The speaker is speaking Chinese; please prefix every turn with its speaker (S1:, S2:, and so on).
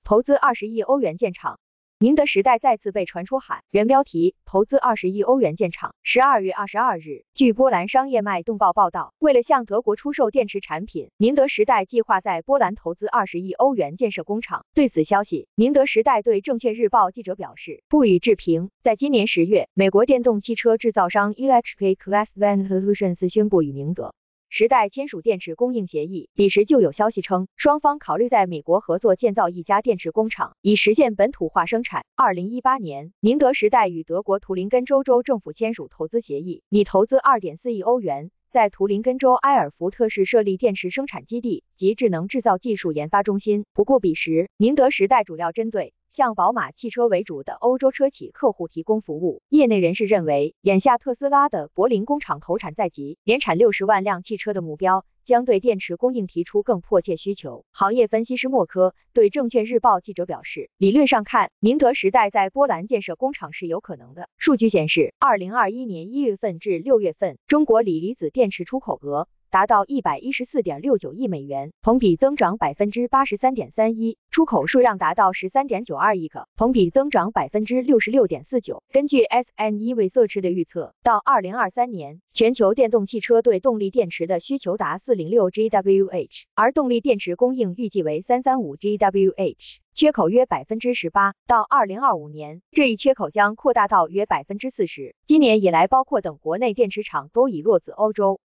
S1: 投资20亿欧元建厂。宁德时代再次被传出喊，原标题：投资20亿欧元建厂。12月22日，据波兰商业脉动报报道，为了向德国出售电池产品，宁德时代计划在波兰投资20亿欧元建设工厂。对此消息，宁德时代对证券日报记者表示不予置评。在今年10月，美国电动汽车制造商 Electric Class Van Solutions 宣布与宁德时代签署电池供应协议，彼时就有消息称，双方考虑在美国合作建造一家电池工厂，以实现本土化生产。2018年，宁德时代与德国图林根州政府签署投资协议，拟投资2.4亿欧元，在图林根州埃尔福特市设立电池生产基地及智能制造技术研发中心。不过彼时，宁德时代主要针对像宝马汽车为主的欧洲车企客户提供服务。业内人士认为，眼下特斯拉的柏林工厂投产在即，年产60万辆汽车的目标将对电池供应提出更迫切需求。行业分析师默科对证券日报记者表示，理论上看，宁德时代在波兰建设工厂是有可能的。数据显示，2021年1月份至6月份，中国锂离子电池出口额达到114.69亿美元，同比增长83.31%，出口数量达到13.92亿个，同比增长66.49%。根据 SNE Research 的预测，到2023年，全球电动汽车对动力电池的需求达406 GWh， 而动力电池供应预计为335 GWh。缺口约18%，到2025年，这一缺口将扩大到约40%。今年以来，包括等国内电池厂都已落自欧洲。